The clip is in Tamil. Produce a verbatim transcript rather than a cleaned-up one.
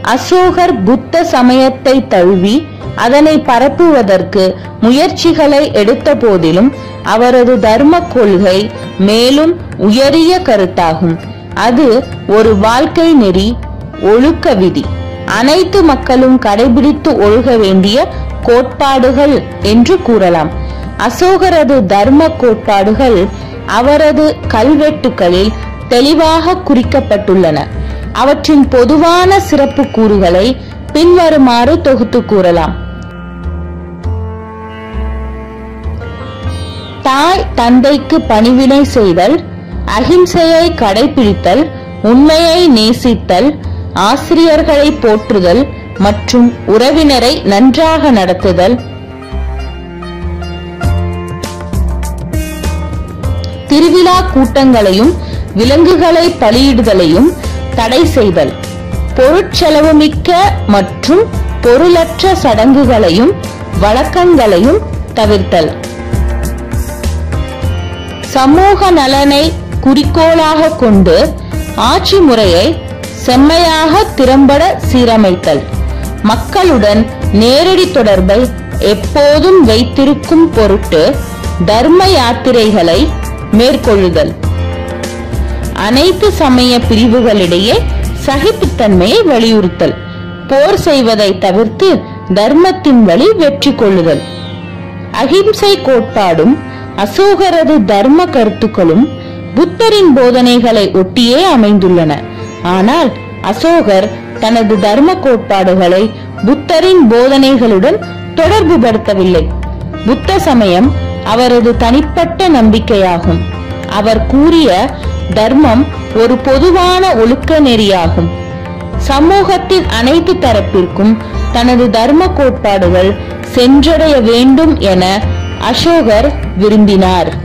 அசோகர் புத்த சமயத்தை தழுவி அதனை பரப்புவதற்கு முயற்சிகளை எடுத்த போதிலும் அவரது தர்ம கொள்கை மேலும் உயரிய கருத்தாகும். அது ஒரு வாழ்க்கை நெறி, ஒழுக்க விதி, அனைத்து மக்களும் கடைபிடித்து ஒழுக வேண்டிய கோட்பாடுகள் என்று கூறலாம். அசோகரது தர்ம கோட்பாடுகள் அவரது கல்வெட்டுகளில் தெளிவாக குறிக்கப்பட்டுள்ளன. அவற்றின் பொதுவான சிறப்பு கூறுகளை பின்வருமாறு தொகுத்து கூறலாம். தாய் தந்தைக்கு பணிவிடை செய்தல், அகிம்சையை கடைபிடித்தல், உண்மையை நேசித்தல், ஆசிரியர்களை போற்றுதல் மற்றும் உறவினரை நன்றாக நடத்துதல், திருவிழா கூட்டங்களையும் விலங்குகளை பலியிடுதலையும் தடை செய்தல், பொருட்செலவுமிக்க மற்றும் பொருளற்ற சடங்குகளையும் வழக்கங்களையும் தவிர்த்தல், சமூக நலனை குறிக்கோளாக கொண்டு ஆட்சி முறையை செம்மையாக திறம்பட சீரமைத்தல், மக்களுடன் நேரடி தொடர்பை எப்போதும் வைத்திருக்கும் பொருட்டு தர்ம யாத்திரைகளை மேற்கொள்ளுதல், அனைத்து சமய பிரிவுகளிடையே சகிப்புத்தன்மையை வலியுறுத்தல், போர் செய்வதை தவிர்த்து தர்மத்தின் வழி வெற்றி கொள்ளுதல். அகிம்சை கோட்பாடும் அசோகரது தர்ம கருத்துக்களும் புத்தரின் போதனைகளை ஒட்டியே அமைந்துள்ளன. ஆனால் அசோகர் தனது தர்ம கோட்பாடுகளை புத்தரின் போதனைகளுடன் தொடர்பு படுத்தவில்லை. புத்த சமயம் அவரது தனிப்பட்ட நம்பிக்கையாகும். அவர் கூறிய தர்மம் ஒரு பொதுவான ஒழுக்க நெறியாகும். சமூகத்தின் அனைத்து தரப்பிற்கும் தனது தர்ம கோட்பாடுகள் சென்றடைய வேண்டும் என அசோகர் விரும்பினார்.